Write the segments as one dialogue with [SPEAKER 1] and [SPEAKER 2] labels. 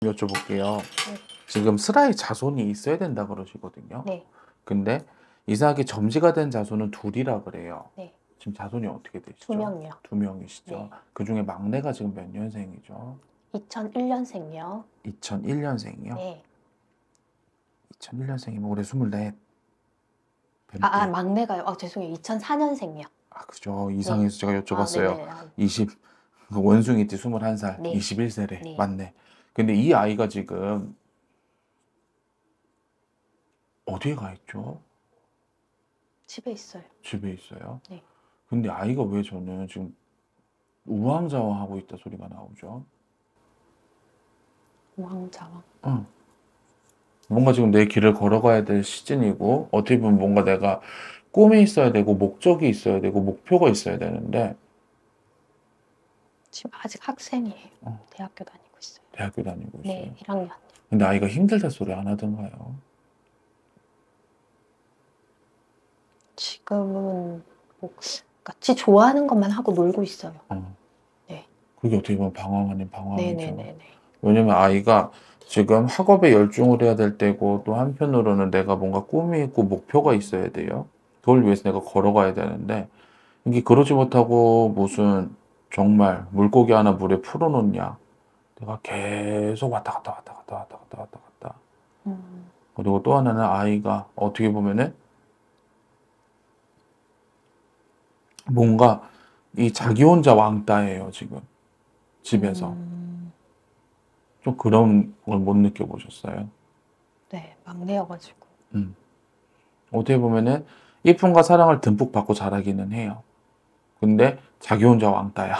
[SPEAKER 1] 여쭤볼게요.
[SPEAKER 2] 네.
[SPEAKER 1] 지금 슬아에 자손이 있어야 된다 그러시거든요.
[SPEAKER 2] 네.
[SPEAKER 1] 근데 이상하게 점지가 된 자손은 둘이라 그래요.
[SPEAKER 2] 네.
[SPEAKER 1] 지금 자손이 어떻게 되시죠?
[SPEAKER 2] 2명이요.
[SPEAKER 1] 2명이시죠.
[SPEAKER 2] 네.
[SPEAKER 1] 그중에 막내가 지금 몇 년생이죠?
[SPEAKER 2] 2001년생이요.
[SPEAKER 1] 2001년생이요?
[SPEAKER 2] 네.
[SPEAKER 1] 2001년생이면 올해 24.
[SPEAKER 2] 막내가요. 죄송해요. 2004년생이요.
[SPEAKER 1] 그죠. 이상해서 제가 여쭤봤어요.
[SPEAKER 2] 네네.
[SPEAKER 1] 20, 원숭이띠 21살,
[SPEAKER 2] 네.
[SPEAKER 1] 21세래.
[SPEAKER 2] 네.
[SPEAKER 1] 맞네. 근데 이 아이가 지금 어디에 가 있죠?
[SPEAKER 2] 집에 있어요.
[SPEAKER 1] 집에 있어요?
[SPEAKER 2] 네.
[SPEAKER 1] 근데 아이가 왜 저는 지금 우왕좌왕하고 있다 소리가 나오죠?
[SPEAKER 2] 우왕좌왕.
[SPEAKER 1] 응. 뭔가 지금 내 길을 걸어가야 될 시즌이고 어떻게 보면 뭔가 내가 꿈이 있어야 되고 목적이 있어야 되고 목표가 있어야 되는데
[SPEAKER 2] 지금 아직 학생이에요.
[SPEAKER 1] 어.
[SPEAKER 2] 대학교 다니고 있어요.
[SPEAKER 1] 대학교 다니고 있어요.
[SPEAKER 2] 네, 1학년.
[SPEAKER 1] 근데 아이가 힘들다 소리 안 하던가요?
[SPEAKER 2] 지금은 같이 좋아하는 것만 하고 놀고 있어요. 네.
[SPEAKER 1] 그게 어떻게 보면 방황 아닌 방황이죠.
[SPEAKER 2] 네네네네.
[SPEAKER 1] 왜냐면 아이가 지금 학업에 열중을 해야 될 때고 또 한편으로는 내가 뭔가 꿈이 있고 목표가 있어야 돼요. 그걸 위해서 내가 걸어가야 되는데 이게 그러지 못하고 무슨 정말 물고기 하나 물에 풀어놓냐. 내가 계속 왔다 갔다 왔다 갔다 왔다 갔다 왔다 갔다. 그리고 또 하나는 아이가 어떻게 보면은 뭔가 이 자기 혼자 왕따예요, 지금. 집에서. 좀 그런 걸 못 느껴보셨어요?
[SPEAKER 2] 네, 막내여가지고.
[SPEAKER 1] 어떻게 보면은 이쁨과 사랑을 듬뿍 받고 자라기는 해요. 근데 자기 혼자 왕따야.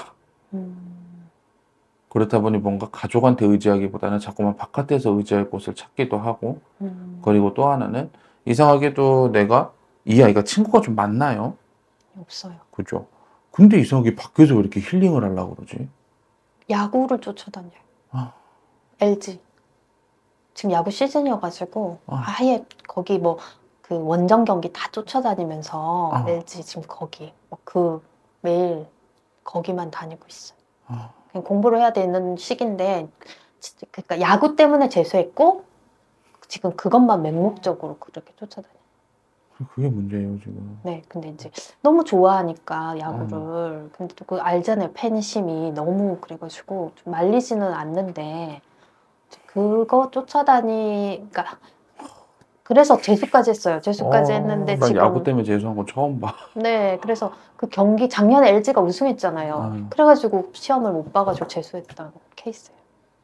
[SPEAKER 1] 그렇다 보니 뭔가 가족한테 의지하기보다는 자꾸만 바깥에서 의지할 곳을 찾기도 하고 그리고 또 하나는 이상하게도 내가 이 아이가 친구가 좀 많나요?
[SPEAKER 2] 없어요.
[SPEAKER 1] 그죠? 근데 이상하게 밖에서 왜 이렇게 힐링을 하려고 그러지?
[SPEAKER 2] 야구를 쫓아다녀요. LG. 지금 야구 시즌이어가지고 아예 거기 그 원정 경기 다 쫓아다니면서 LG 지금 거기 매일 거기만 다니고 있어요. 그냥 공부를 해야 되는 시기인데 그러니까 야구 때문에 재수했고 지금 그것만 맹목적으로 그렇게 쫓아다녀요.
[SPEAKER 1] 그게 문제예요 지금.
[SPEAKER 2] 네, 근데 이제 너무 좋아하니까 야구를. 근데 또 그 알잖아요, 팬심이 너무 그래가지고 좀 말리지는 않는데 그거 그러니까 그래서 재수까지 했어요. 재수까지 했는데
[SPEAKER 1] 난
[SPEAKER 2] 지금
[SPEAKER 1] 야구 때문에 재수한 건 처음 봐.
[SPEAKER 2] 네, 그래서 그 경기 작년에 LG가 우승했잖아요. 그래가지고 시험을 못 봐가지고 재수했던 케이스예요.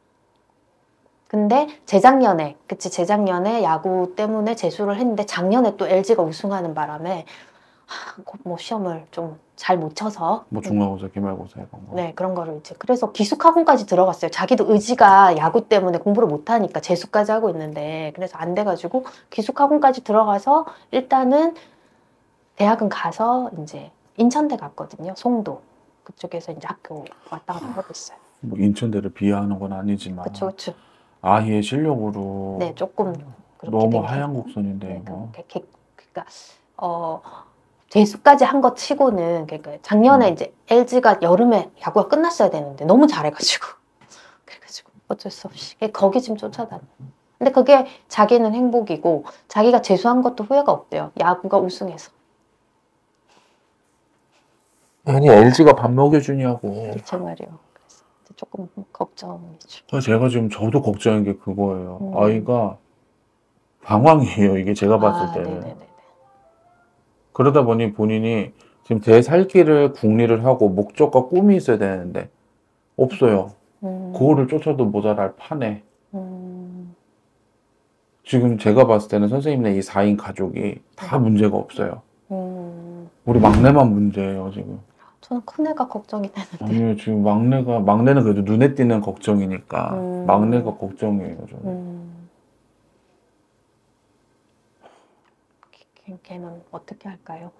[SPEAKER 2] 근데 재작년에 야구 때문에 재수를 했는데 작년에 또 LG가 우승하는 바람에 시험을 좀 잘 못 쳐서
[SPEAKER 1] 중간고사, 기말고사 이런 거.
[SPEAKER 2] 네, 그런 거를 이제 그래서 기숙학원까지 들어갔어요. 자기도 의지가 야구 때문에 공부를 못 하니까 재수까지 하고 있는데 그래서 안 돼가지고 기숙학원까지 들어가서 일단은 대학은 가서 이제 인천대 갔거든요. 송도 그쪽에서 이제 학교 왔다 갔다 하고 있어요.
[SPEAKER 1] 인천대를 비하하는 건 아니지만.
[SPEAKER 2] 그렇죠.
[SPEAKER 1] 아이의 실력으로.
[SPEAKER 2] 네, 조금 그렇게
[SPEAKER 1] 너무 하얀 곡선인데
[SPEAKER 2] 네,
[SPEAKER 1] 이거.
[SPEAKER 2] 그러니까 재수까지 한 거 치고는 그러니까 작년에 이제 LG가 여름에 야구가 끝났어야 되는데 너무 잘해가지고 그래가지고 어쩔 수 없이 거기 좀 쫓아다녀. 근데 그게 자기는 행복이고 자기가 재수한 것도 후회가 없대요. 야구가 우승해서.
[SPEAKER 1] 아니 LG가 밥 먹여주냐고.
[SPEAKER 2] 제 말이요. 그래서 조금 걱정이죠.
[SPEAKER 1] 제가 지금 저도 걱정인 게 그거예요. 아이가 방황이에요. 이게 제가 봤을 때는.
[SPEAKER 2] 네네네.
[SPEAKER 1] 그러다 보니 본인이 지금 제 살 길을 궁리를 하고 목적과 꿈이 있어야 되는데 없어요. 그거를 쫓아도 모자랄 판에 지금 제가 봤을 때는 선생님네 이 4인 가족이 다 문제가 없어요. 우리 막내만 문제예요 지금.
[SPEAKER 2] 저는 큰애가 걱정이 되는데.
[SPEAKER 1] 아니요 지금 막내는 그래도 눈에 띄는 걱정이니까 막내가 걱정이에요 저는.
[SPEAKER 2] 걔는 어떻게 할까요?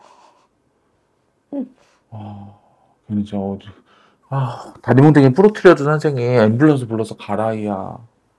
[SPEAKER 1] 걔는 진짜 다리뭉텅이 부러뜨려도 선생님 앰뷸런스 불러서 가라이야.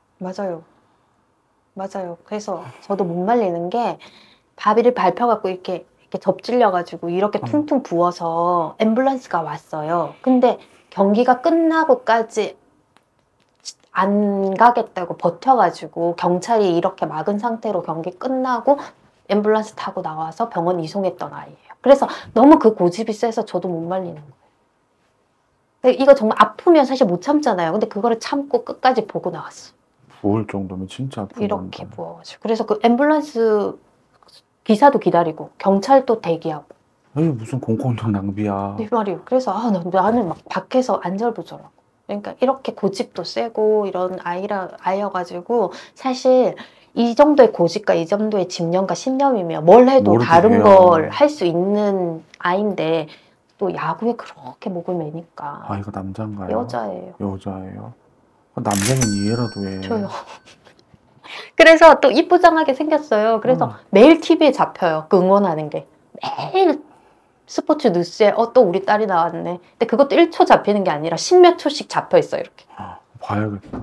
[SPEAKER 2] 맞아요. 그래서 저도 못 말리는 게 바비를 밟혀갖고 이렇게 접질려가지고 이렇게 퉁퉁 부어서 앰뷸런스가 왔어요. 근데 경기가 끝나고까지 안 가겠다고 버텨가지고 경찰이 이렇게 막은 상태로 경기 끝나고 앰뷸런스 타고 나와서 병원 이송했던 아이예요. 그래서 너무 그 고집이 세서 저도 못 말리는 거예요. 근데 이거 정말 아프면 사실 못 참잖아요. 근데 그거를 참고 끝까지 보고 나왔어.
[SPEAKER 1] 부을 정도면 진짜 아픈
[SPEAKER 2] 이렇게
[SPEAKER 1] 건데.
[SPEAKER 2] 부어가지고. 그래서 그 앰뷸런스 기사도 기다리고 경찰도 대기하고.
[SPEAKER 1] 에이, 무슨 공권력 낭비야.
[SPEAKER 2] 네 말이에요. 그래서 나는 막 밖에서 안절부절하고. 그러니까 이렇게 고집도 세고 이런 아이여가지고 사실 이 정도의 고집과 이 정도의 집념과 신념이면 뭘 해도
[SPEAKER 1] 뭘
[SPEAKER 2] 다른
[SPEAKER 1] 해요.
[SPEAKER 2] 걸 할 수 있는 아이인데 또 야구에 그렇게 목을 매니까.
[SPEAKER 1] 아이가 남잔가요?
[SPEAKER 2] 여자예요.
[SPEAKER 1] 여자예요? 남자면 이해라도 해.
[SPEAKER 2] 저요. 그래서 또 이쁘장하게 생겼어요. 그래서 매일 TV에 잡혀요. 그 응원하는 게. 매일 스포츠 뉴스에 또 우리 딸이 나왔네. 근데 그것도 1초 잡히는 게 아니라 10몇 초씩 잡혀 있어 이렇게.
[SPEAKER 1] 봐야겠다.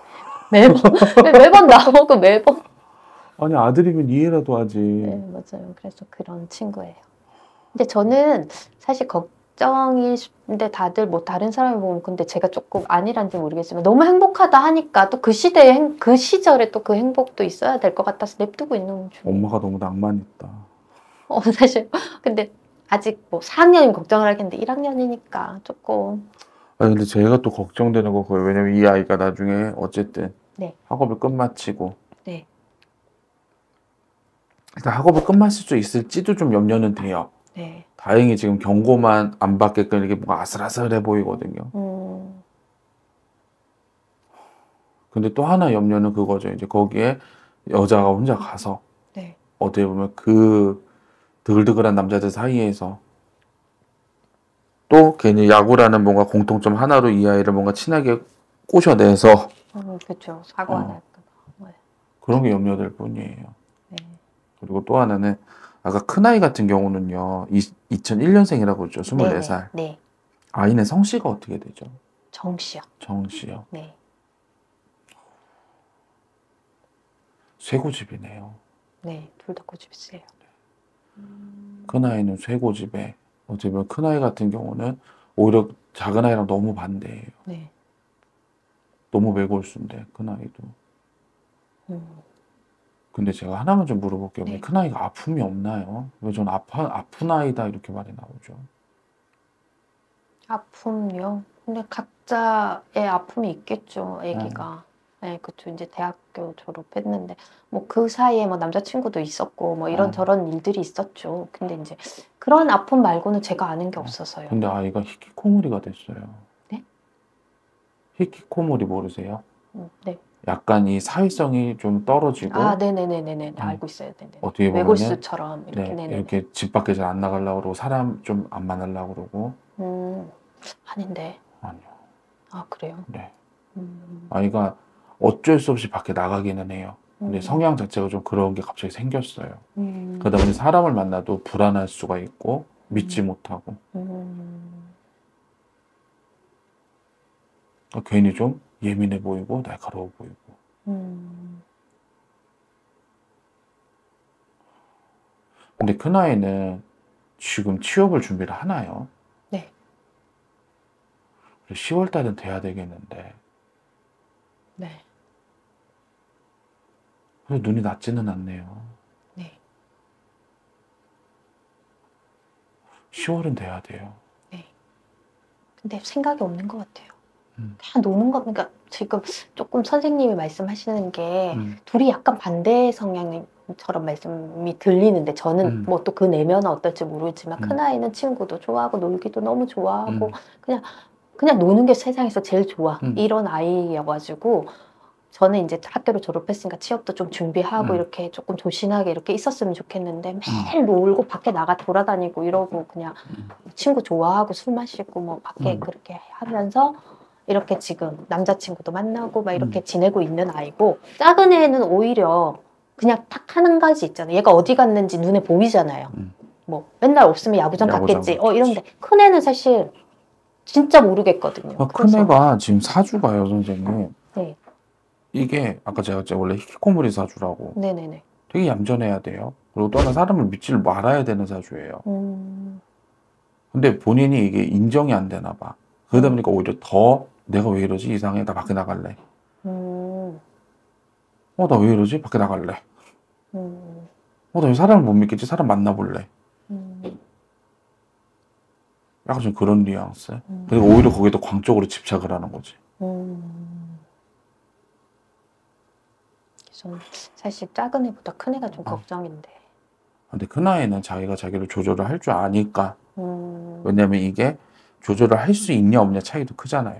[SPEAKER 2] 매번 나오고 매번.
[SPEAKER 1] 아니 아들이면 이해라도 하지.
[SPEAKER 2] 네, 맞아요. 그래서 그런 친구예요. 근데 저는 사실 걱정인데 다들 뭐 다른 사람이 보면 근데 제가 조금 아니란지 모르겠지만 너무 행복하다 하니까 또 그 시대에 그 시절에 또 그 행복도 있어야 될 것 같아서 냅두고 있는 중.
[SPEAKER 1] 엄마가 너무 낭만 있다.
[SPEAKER 2] 사실 근데 아직 뭐 4학년이면 걱정을 하겠는데 1학년이니까 조금.
[SPEAKER 1] 아니 근데 제가 또 걱정되는 거 그거예요. 왜냐면 이 아이가 나중에 어쨌든
[SPEAKER 2] 네.
[SPEAKER 1] 학업을 끝마치고
[SPEAKER 2] 네.
[SPEAKER 1] 일단 학업을 끝마칠 수 있을지도 좀 염려는 돼요.
[SPEAKER 2] 네.
[SPEAKER 1] 다행히 지금 경고만 안 받게끔 이게 뭔가 아슬아슬해 보이거든요. 근데 또 하나 염려는 그거죠. 이제 거기에 여자가 혼자 가서
[SPEAKER 2] 네.
[SPEAKER 1] 어떻게 보면 그 드글드글한 남자들 사이에서 또 괜히 야구라는 뭔가 공통점 하나로 이 아이를 뭔가 친하게 꼬셔내서
[SPEAKER 2] 그렇죠. 사고 하나 할까 봐.
[SPEAKER 1] 그런 게 염려될 뿐이에요.
[SPEAKER 2] 네.
[SPEAKER 1] 그리고 또 하나는 아까 큰아이 같은 경우는요. 2001년생이라고 했죠. 24살.
[SPEAKER 2] 네.
[SPEAKER 1] 아이는 성씨가 어떻게 되죠?
[SPEAKER 2] 정씨요.
[SPEAKER 1] 정씨요.
[SPEAKER 2] 네.
[SPEAKER 1] 쇠고집이네요.
[SPEAKER 2] 네. 둘 다 고집이 세요.
[SPEAKER 1] 큰아이는 쇠고집에 어떻게 보면 큰아이 같은 경우는 오히려 작은아이랑 너무 반대예요.
[SPEAKER 2] 네.
[SPEAKER 1] 너무 외골수인데 큰아이도. 근데 제가 하나만 좀 물어볼게요.
[SPEAKER 2] 네.
[SPEAKER 1] 큰아이가 아픔이 없나요? 왜 전 아픈 아이다 이렇게 말이 나오죠?
[SPEAKER 2] 아픔요? 근데 각자의 아픔이 있겠죠, 아기가. 네, 그쵸. 이제 대학교 졸업했는데, 뭐 그 사이에 뭐 남자친구도 있었고, 뭐 이런저런 일들이 있었죠. 근데 이제 그런 아픔 말고는 제가 아는 게 없어서요.
[SPEAKER 1] 근데 아이가 히키코모리가 됐어요.
[SPEAKER 2] 네?
[SPEAKER 1] 히키코모리 모르세요?
[SPEAKER 2] 네.
[SPEAKER 1] 약간 이 사회성이 좀 떨어지고
[SPEAKER 2] 네네네네네. 알고 있어요. 네네.
[SPEAKER 1] 어떻게 보면은
[SPEAKER 2] 외골수처럼 이렇게.
[SPEAKER 1] 네,
[SPEAKER 2] 네네네.
[SPEAKER 1] 이렇게 집 밖에 잘 안 나가려고 그러고 사람 좀 안 만나려고 그러고
[SPEAKER 2] 아닌데.
[SPEAKER 1] 아니요.
[SPEAKER 2] 아, 그래요?
[SPEAKER 1] 네.
[SPEAKER 2] 음.
[SPEAKER 1] 아이가 어쩔 수 없이 밖에 나가기는 해요. 근데 성향 자체가 좀 그런 게 갑자기 생겼어요. 그러다 보니 사람을 만나도 불안할 수가 있고 믿지 못하고 괜히 좀 예민해 보이고 날카로워 보이고. 근데 큰아이는 지금 취업을 준비를 하나요?
[SPEAKER 2] 네.
[SPEAKER 1] 10월 달은 돼야 되겠는데.
[SPEAKER 2] 네.
[SPEAKER 1] 그래서 눈이 낮지는 않네요.
[SPEAKER 2] 네.
[SPEAKER 1] 10월은 돼야 돼요.
[SPEAKER 2] 네. 근데 생각이 없는 것 같아요. 그냥 노는 거, 그러니까 지금 조금 선생님이 말씀하시는 게 둘이 약간 반대 성향처럼 말씀이 들리는데 저는 뭐 또 그 내면은 어떨지 모르지만 큰아이는 친구도 좋아하고 놀기도 너무 좋아하고 그냥 노는 게 세상에서 제일 좋아. 이런 아이여가지고 저는 이제 학교를 졸업했으니까 취업도 좀 준비하고 이렇게 조금 조신하게 이렇게 있었으면 좋겠는데 매일 놀고 밖에 나가 돌아다니고 이러고 그냥 친구 좋아하고 술 마시고 뭐 밖에 그렇게 하면서 이렇게 지금 남자친구도 만나고 막 이렇게 지내고 있는 아이고 작은 애는 오히려 그냥 딱 한 가지 있잖아요. 얘가 어디 갔는지 눈에 보이잖아요. 뭐 맨날 없으면 야구장 갔겠지. 이런데 큰 애는 사실 진짜 모르겠거든요.
[SPEAKER 1] 큰 애가 지금 사주가요, 선생님.
[SPEAKER 2] 네.
[SPEAKER 1] 이게 아까 제가 원래 히키코모리 사주라고.
[SPEAKER 2] 네네네.
[SPEAKER 1] 되게 얌전해야 돼요. 그리고 또 하나 사람을 믿지를 말아야 되는 사주예요. 근데 본인이 이게 인정이 안 되나 봐. 그러다 보니까 오히려 더 내가 왜 이러지? 이상해. 나 밖에 나갈래.
[SPEAKER 2] 음,
[SPEAKER 1] 나 왜 이러지? 밖에 나갈래.
[SPEAKER 2] 음,
[SPEAKER 1] 나 왜 사람을 못 믿겠지? 사람 만나볼래.
[SPEAKER 2] 음,
[SPEAKER 1] 약간 좀 그런 뉘앙스.
[SPEAKER 2] 음,
[SPEAKER 1] 그리고 오히려 거기에 더 광적으로 집착을 하는 거지.
[SPEAKER 2] 음. 저는 사실 작은 애보다 큰 애가 좀 걱정인데.
[SPEAKER 1] 근데 큰 아이는 자기가 자기를 조절을 할 줄 아니까.
[SPEAKER 2] 음,
[SPEAKER 1] 왜냐면 이게 조절을 할 수 있냐 없냐 차이도 크잖아요.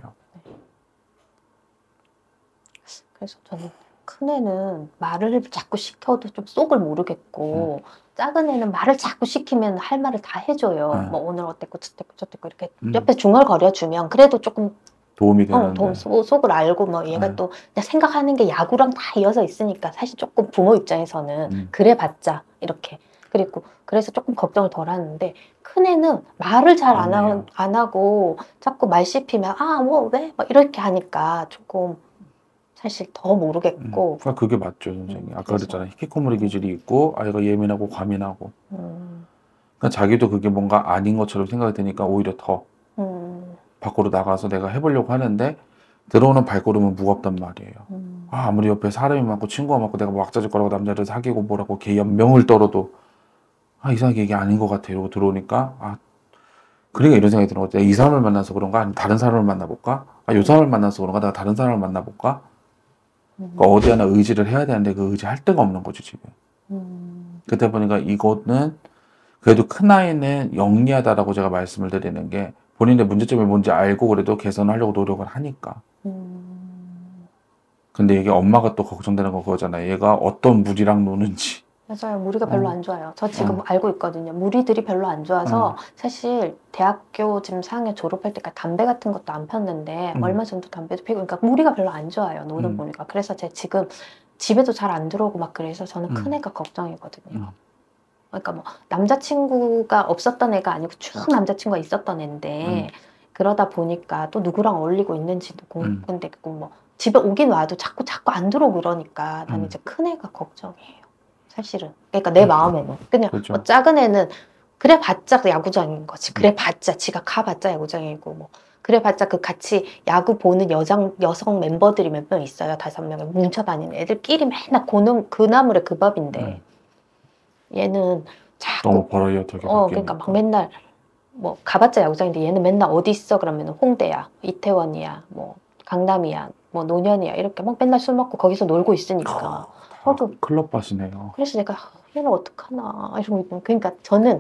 [SPEAKER 2] 그래서 저는 큰 애는 말을 자꾸 시켜도 좀 속을 모르겠고, 작은 애는 말을 자꾸 시키면 할 말을 다 해줘요. 뭐 오늘 어땠고 저땠고 저땠고 이렇게 옆에 중얼거려주면 그래도 조금
[SPEAKER 1] 도움이 되는데.
[SPEAKER 2] 속을 알고 뭐 얘가 또 그냥 생각하는 게 야구랑 다 이어져 있으니까 사실 조금 부모 입장에서는 그래봤자 이렇게 그리고 그래서 조금 걱정을 덜 하는데 큰 애는 말을 잘
[SPEAKER 1] 아니에요.
[SPEAKER 2] 안 하고 자꾸 말 씹히면 아 뭐 왜? 막 이렇게 하니까 조금 사실 더 모르겠고
[SPEAKER 1] 그러니까 그게 맞죠, 선생님. 아까
[SPEAKER 2] 그래서
[SPEAKER 1] 그랬잖아요. 히키코모리 기질이 있고 아이가 예민하고 과민하고.
[SPEAKER 2] 음,
[SPEAKER 1] 그러니까 자기도 그게 뭔가 아닌 것처럼 생각이 드니까 오히려 더 밖으로 나가서 내가 해보려고 하는데 들어오는 발걸음은 무겁단 말이에요. 아무리 옆에 사람이 많고 친구가 많고 내가 뭐 왁자질 거라고 남자를 사귀고 뭐라고 걔 연명을 떨어도 이상하게 이게 아닌 것 같아 이러고 들어오니까 그러니까 이런 생각이 드는 거죠. 이 사람을 만나서 그런가? 아니면 다른 사람을 만나볼까? 이 사람을 만나서 그런가? 내가 다른 사람을 만나볼까? 그러니까 어디 하나 의지를 해야 되는데 그 의지 할 데가 없는 거지 지금. 그러다 보니까 이거는 그래도 큰 아이는 영리하다라고 제가 말씀을 드리는 게 본인의 문제점이 뭔지 알고 그래도 개선하려고 노력을 하니까. 근데 이게 엄마가 또 걱정되는 거 그거잖아요. 얘가 어떤 무리랑 노는지.
[SPEAKER 2] 맞아요. 무리가 별로 안 좋아요. 저 지금 알고 있거든요. 무리들이 별로 안 좋아서 사실 대학교 지금 4학년 졸업할 때까지 담배 같은 것도 안 폈는데 얼마 전도 담배도 피고 그러니까 무리가 별로 안 좋아요. 노는 무리가. 그래서 제가 지금 집에도 잘 안 들어오고 막 그래서 저는 큰 애가 걱정이거든요. 그러니까 뭐 남자친구가 없었던 애가 아니고 쭉 남자친구가 있었던 애인데 그러다 보니까 또 누구랑 어울리고 있는지도 궁금되고 뭐 집에 오긴 와도 자꾸 안 들어오고 그러니까 나는 이제 큰 애가 걱정이에요. 사실은. 그러니까 내 마음에는. 그냥
[SPEAKER 1] 그렇죠.
[SPEAKER 2] 뭐 작은 애는 그래 봤자 야구장인 거지. 그래 봤자 지가 가봤자 야구장이고 뭐 그래 봤자 그 같이 야구 보는 여성 멤버들이 몇 명 있어요. 5명이 뭉쳐 다니는 애들끼리 맨날 그 나물에 그 밥인데 얘는
[SPEAKER 1] 너무
[SPEAKER 2] 자꾸
[SPEAKER 1] 버라이어티하게
[SPEAKER 2] 그러니까
[SPEAKER 1] 바뀌니까.
[SPEAKER 2] 막 맨날 뭐 가봤자 야구장인데 얘는 맨날 어디 있어 그러면 홍대야, 이태원이야, 뭐 강남이야, 뭐 노년이야 이렇게 막 맨날 술 먹고 거기서 놀고 있으니까.
[SPEAKER 1] 클럽 바시네요.
[SPEAKER 2] 그래서 내가 얘는 어떡하나 이러고 있고 그러니까 저는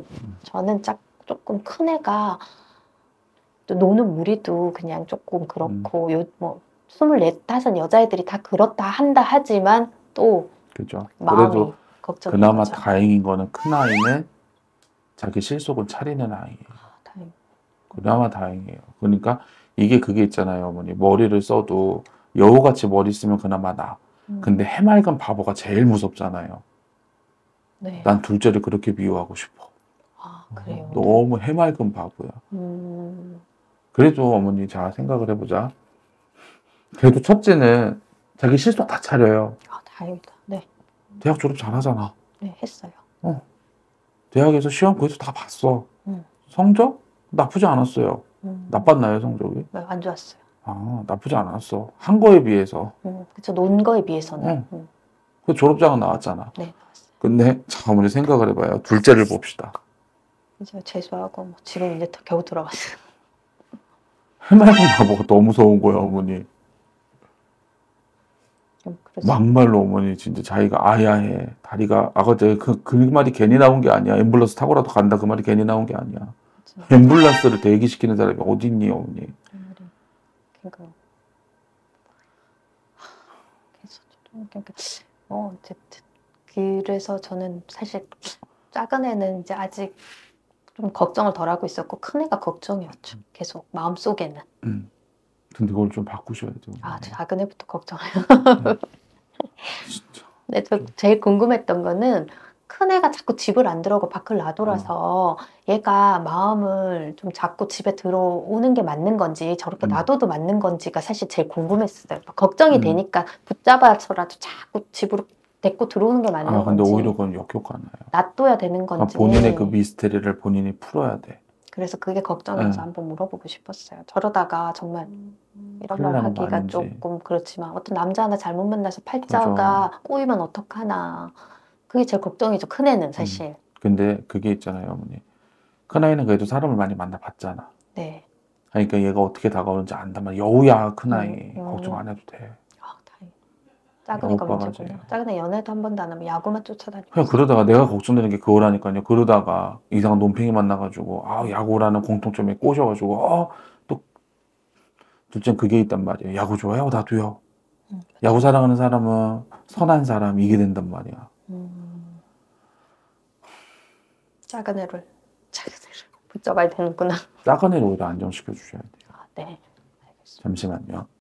[SPEAKER 2] 조금 큰 애가 또 노는 무리도 그냥 조금 그렇고 뭐 24, 5 여자애들이 다 그렇다 한다 하지만 또
[SPEAKER 1] 그죠.
[SPEAKER 2] 마음이
[SPEAKER 1] 그래도
[SPEAKER 2] 걱정인
[SPEAKER 1] 그나마
[SPEAKER 2] 거죠.
[SPEAKER 1] 다행인 거는 큰 아이는 자기 실속은 차리는 아이예요.
[SPEAKER 2] 다행.
[SPEAKER 1] 그나마 다행이에요. 그러니까 이게 그게 있잖아요, 어머니. 머리를 써도 여우같이 머리 쓰면 그나마 나. 근데 해맑은 바보가 제일 무섭잖아요.
[SPEAKER 2] 네.
[SPEAKER 1] 난 둘째를 그렇게 비유하고 싶어.
[SPEAKER 2] 그래요.
[SPEAKER 1] 너무 해맑은 바보야. 그래도 어머니 잘 생각을 해보자. 그래도 첫째는 자기 실속 다 차려요.
[SPEAKER 2] 다행이다. 네.
[SPEAKER 1] 대학 졸업 잘하잖아.
[SPEAKER 2] 네, 했어요.
[SPEAKER 1] 대학에서 시험 거기서 다 봤어. 성적? 나쁘지 않았어요. 나빴나요, 성적이?
[SPEAKER 2] 네, 안 좋았어요.
[SPEAKER 1] 나쁘지 않았어. 한 거에 비해서.
[SPEAKER 2] 그쵸, 논 거에 비해서는.
[SPEAKER 1] 그 졸업장은 나왔잖아.
[SPEAKER 2] 네, 나왔어요.
[SPEAKER 1] 근데 자, 어머니 생각을 해봐요. 둘째를 봅시다.
[SPEAKER 2] 이제 재수하고 뭐 지금 이제 겨우 들어갔어요.
[SPEAKER 1] 해맑은 바보가 너무 무서운 거야, 어머니.
[SPEAKER 2] 그래서
[SPEAKER 1] 막말로 어머니 진짜 자기가 아야해. 다리가 아까 그 말이 괜히 나온 게 아니야. 앰뷸런스 타고라도 간다. 그 말이 괜히 나온 게 아니야. 앰뷸런스를 대기시키는 사람이 어디 있니, 어머니?
[SPEAKER 2] 그러니까 어쨌든 그래서 저는 사실 작은 애는 이제 아직 좀 걱정을 덜 하고 있었고 큰 애가 걱정이었죠. 계속 마음속에는.
[SPEAKER 1] 근데 그걸 좀 바꾸셔야 돼요.
[SPEAKER 2] 작은 애부터 걱정해요.
[SPEAKER 1] 진짜.
[SPEAKER 2] 근데 저 제일 궁금했던 거는 큰 애가 자꾸 집을 안 들어오고 밖을 나돌아서 얘가 마음을 좀 자꾸 집에 들어오는 게 맞는 건지 저렇게 놔둬도 맞는 건지가 사실 제일 궁금했어요. 걱정이 되니까 붙잡아서라도 자꾸 집으로 데리고 들어오는 게 맞는
[SPEAKER 1] 근데
[SPEAKER 2] 건지
[SPEAKER 1] 오히려 그건 역효과나요.
[SPEAKER 2] 놔둬야 되는 건지
[SPEAKER 1] 본인의 그 미스테리를 본인이 풀어야 돼.
[SPEAKER 2] 그래서 그게 걱정이어서 한번 물어보고 싶었어요. 저러다가 정말 이런
[SPEAKER 1] 큰일
[SPEAKER 2] 말
[SPEAKER 1] 나는 거
[SPEAKER 2] 하기가
[SPEAKER 1] 아닌지.
[SPEAKER 2] 조금 그렇지만 어떤 남자 하나 잘못 만나서 팔자가 꼬이면 어떡하나. 그게 제일 걱정이죠. 큰애는 사실.
[SPEAKER 1] 근데 그게 있잖아요, 어머니. 큰아이는 그래도 사람을 많이 만나봤잖아.
[SPEAKER 2] 네.
[SPEAKER 1] 그러니까 얘가 어떻게 다가오는지 안단 말이야. 여우야, 큰아이.
[SPEAKER 2] 음.
[SPEAKER 1] 걱정 안 해도 돼.
[SPEAKER 2] 아, 다행이다. 작은 애가
[SPEAKER 1] 여우빠가
[SPEAKER 2] 문제구나.
[SPEAKER 1] 제일.
[SPEAKER 2] 작은 애 연애도 한 번도 안 하면 야구만 쫓아다니고
[SPEAKER 1] 그냥
[SPEAKER 2] 있어.
[SPEAKER 1] 그러다가 내가 걱정되는 게 그거라니까요. 그러다가 이상한 논팽이 만나가지고, 야구라는 공통점에 꼬셔가지고, 또, 둘째는 그게 있단 말이에요. 야구 좋아해요? 나도요. 야구 사랑하는 사람은 선한 사람, 이게 된단 말이야.
[SPEAKER 2] 작은 애를 붙잡아야 되는구나.
[SPEAKER 1] 작은 애를 오히려 안정시켜 주셔야 돼요.
[SPEAKER 2] 아, 네. 알겠습니다.
[SPEAKER 1] 잠시만요.